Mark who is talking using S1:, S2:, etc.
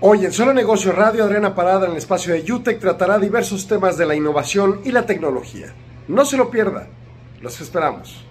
S1: Hoy en Solo Negocio Radio, Adriana Parada en el espacio de UTEC tratará diversos temas de la innovación y la tecnología. No se lo pierda, los esperamos.